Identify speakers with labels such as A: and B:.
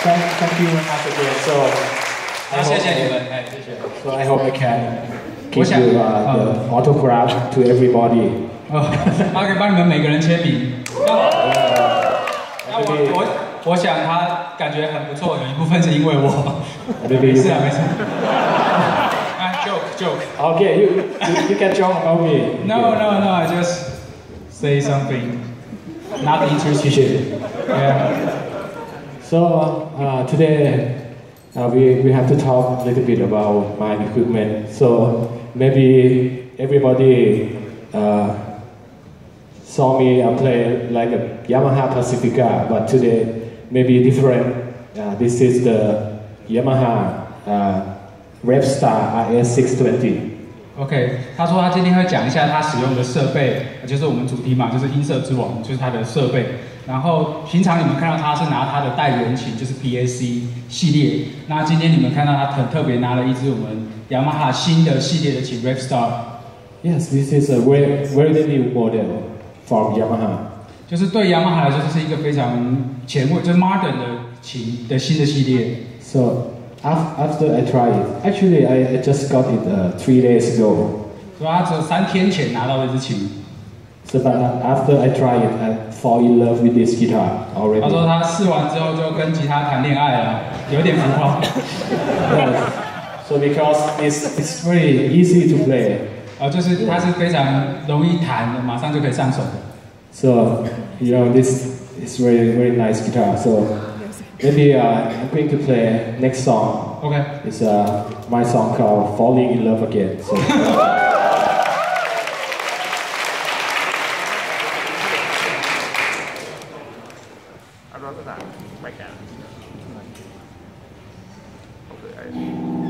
A: thank you once again. So
B: 好，谢谢你们，哎，谢谢。
A: So I hope I can give you the autograph to everybody.
B: 他可以帮你们每个人签名。那我想他感觉很不错，有一部分是因为我。没事啊，没事。joke.
A: Okay, you can joke about me.
B: No. I just say something not interesting. Yeah.
A: So today we have to talk a little bit about my equipment. So maybe everybody saw me play like a Yamaha Pacifica, but today maybe different. This is the Yamaha Revstar RS620.
B: OK， 他说他今天会讲一下他使用的设备，就是我们主题嘛，就是音色之王，就是他的设备。然后平常你们看到他是拿他的代言琴，就是 PAC 系列。那今天你们看到他很特别拿了一支我们雅马哈新的系列的琴 Revstar。
A: Yes, this is a very new model from Yamaha.
B: 就是对雅马哈来说，这是一个非常前卫，就是 modern 的琴的新的系列。
A: So after I tried it, actually I just got it 3 days ago.
B: 所以他只有3天前拿到这支琴。
A: So but after I tried it, I fall in love with this guitar already.
B: 他说他试完之后就跟吉他谈恋爱了，有点浮夸。
A: So because it's very easy to play.
B: 就是它是非常容易弹的，马上就可以上手的。
A: So this is very nice guitar. So maybe I'm going to play next song.
B: Okay.
A: It's my song called "Falling in Love Again." So.
C: I'd rather that. Right now. Okay.